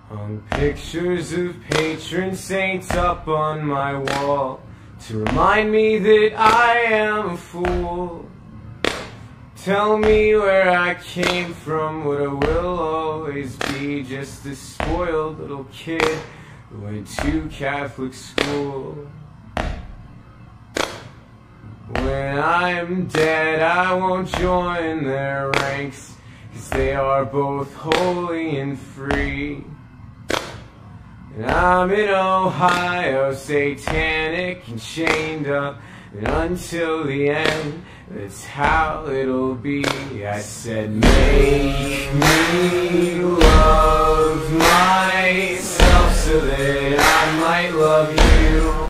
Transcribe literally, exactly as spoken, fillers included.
Hung pictures of patron saints up on my wall to remind me that I am a fool. Tell me where I came from, what I will always be, just a spoiled little kid who went to Catholic school. When I'm dead, I won't join their ranks, 'cause they are both holy and free. And I'm in Ohio, satanic and chained up, and until the end, that's how it'll be. I said, make me love myself so that I might love you.